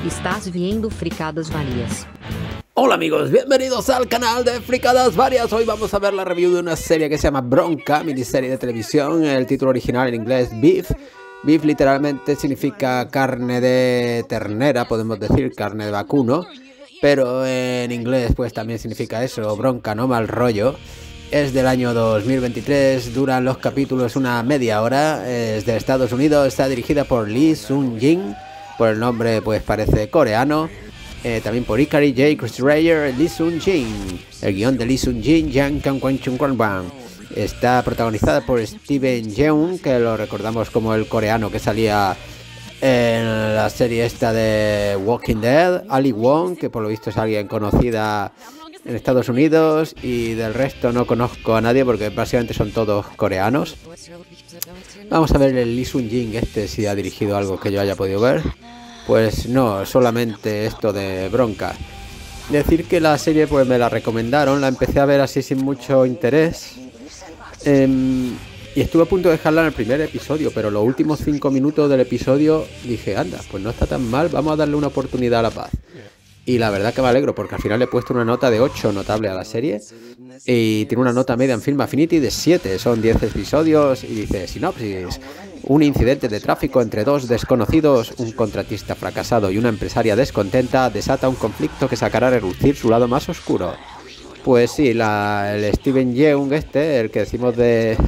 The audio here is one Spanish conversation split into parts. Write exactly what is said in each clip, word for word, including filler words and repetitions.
Estás viendo Fricadas Varias. Hola amigos, bienvenidos al canal de Fricadas Varias. Hoy vamos a ver la review de una serie que se llama Bronca, miniserie de televisión. El título original en inglés Beef. Beef literalmente significa carne de ternera, podemos decir carne de vacuno, pero en inglés pues también significa eso, bronca, no mal rollo. Es del año dos mil veintitrés, duran los capítulos una media hora, es de Estados Unidos, está dirigida por Lee Sung-jin, por el nombre pues parece coreano, eh, también por Ikari J. Chris Rayer, Lee Sung-jin, el guión de Lee Sung-jin, Yang Kang-kwang-chung-kwang-bang. Está protagonizada por Steven Yeun, que lo recordamos como el coreano que salía en la serie esta de Walking Dead, Ali Wong, que por lo visto es alguien conocida en Estados Unidos, y del resto no conozco a nadie porque básicamente son todos coreanos. Vamos a ver el Lee Sung-jin este, si ha dirigido algo que yo haya podido ver. Pues no, solamente esto de Bronca. Decir que la serie pues me la recomendaron, la empecé a ver así sin mucho interés. Eh, y estuve a punto de dejarla en el primer episodio, pero los últimos cinco minutos del episodio dije, anda, pues no está tan mal, vamos a darle una oportunidad a la paz. Y la verdad que me alegro, porque al final le he puesto una nota de ocho notable a la serie. Y tiene una nota media en Film Affinity de siete, son diez episodios. Y dice, sinopsis: un incidente de tráfico entre dos desconocidos, un contratista fracasado y una empresaria descontenta, desata un conflicto que sacará a relucir su lado más oscuro. Pues sí, la, el Steven Yeun este, el que decimos de...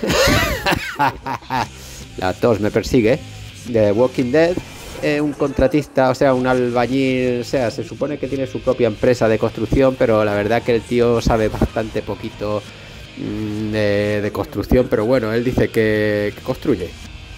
la tos me persigue, de Walking Dead. Eh, un contratista, o sea, un albañil, o sea, se supone que tiene su propia empresa de construcción, pero la verdad que el tío sabe bastante poquito mmm, de, de construcción, pero bueno, él dice que, que construye.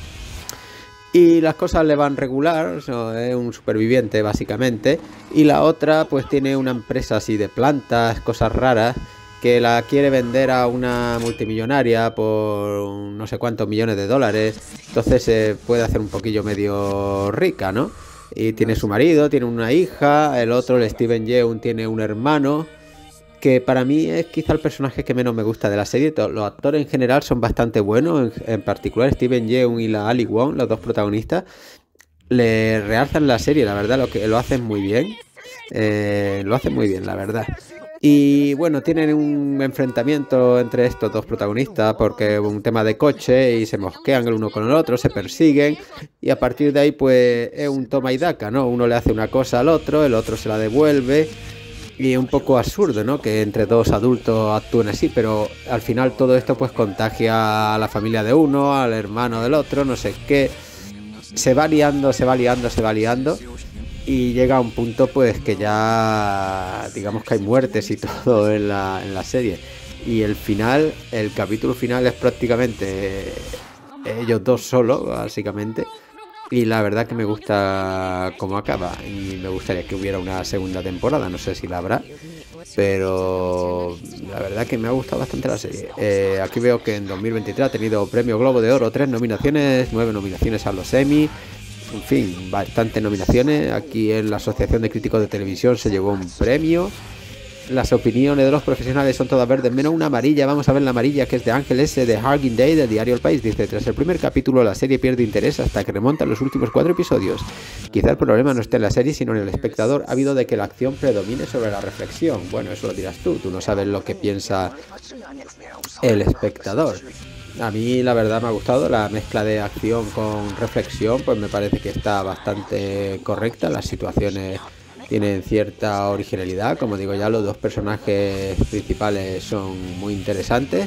Y las cosas le van regular, o sea, es un superviviente básicamente, y la otra pues tiene una empresa así de plantas, cosas raras, que la quiere vender a una multimillonaria por no sé cuántos millones de dólares. Entonces se eh, puede hacer un poquillo medio rica, ¿no? Y tiene su marido, tiene una hija, el otro, el Steven Yeun, tiene un hermano, que para mí es quizá el personaje que menos me gusta de la serie. Los actores en general son bastante buenos, en, en particular Steven Yeun y la Ali Wong, los dos protagonistas, le realzan la serie, la verdad, lo que lo hacen muy bien. Eh, lo hacen muy bien, la verdad. Y bueno, tienen un enfrentamiento entre estos dos protagonistas porque un tema de coche y se mosquean el uno con el otro, se persiguen y a partir de ahí pues es un toma y daca, ¿no? Uno le hace una cosa al otro, el otro se la devuelve y es un poco absurdo, ¿no? Que entre dos adultos actúen así, pero al final todo esto pues contagia a la familia de uno, al hermano del otro, no sé qué. Se va liando, se va liando, se va liando. Y llega a un punto pues que ya digamos que hay muertes y todo en la, en la serie. Y el final, el capítulo final es prácticamente ellos dos solos, básicamente. Y la verdad que me gusta cómo acaba. Y me gustaría que hubiera una segunda temporada, no sé si la habrá. Pero la verdad que me ha gustado bastante la serie. Eh, aquí veo que en dos mil veintitrés ha tenido Premio Globo de Oro, tres nominaciones, nueve nominaciones a los Emmy. En fin, bastantes nominaciones. Aquí en la Asociación de Críticos de Televisión se llevó un premio. Las opiniones de los profesionales son todas verdes, menos una amarilla. Vamos a ver la amarilla, que es de Ángel S. de Hargin Day, del diario El País. Dice, tras el primer capítulo la serie pierde interés hasta que remonta los últimos cuatro episodios. Quizá el problema no esté en la serie, sino en el espectador. Ha habido de que la acción predomine sobre la reflexión. Bueno, eso lo dirás tú. Tú no sabes lo que piensa el espectador. A mí la verdad me ha gustado la mezcla de acción con reflexión, pues me parece que está bastante correcta. Las situaciones tienen cierta originalidad, como digo ya, los dos personajes principales son muy interesantes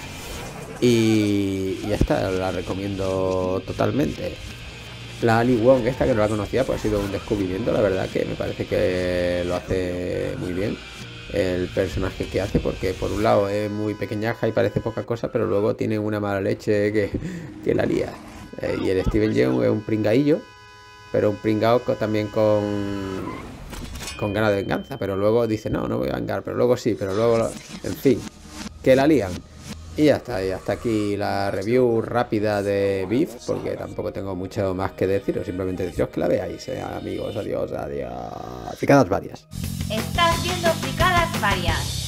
y ya está, la recomiendo totalmente. La Ali Wong esta, que no la conocía, pues ha sido un descubrimiento, la verdad que me parece que lo hace muy bien el personaje que hace, porque por un lado es muy pequeñaja y parece poca cosa, pero luego tiene una mala leche que, que la lía. Eh, y el Steven Yeun es un pringaillo, pero un pringao también con, con ganas de venganza, pero luego dice, no, no voy a vengar, pero luego sí, pero luego, en fin, que la lían. Y ya está, y hasta aquí la review rápida de Beef, porque tampoco tengo mucho más que deciros, simplemente deciros que la veáis, eh, amigos. Adiós, adiós. Fricadas Varias. Estás viendo Fricadas Varias.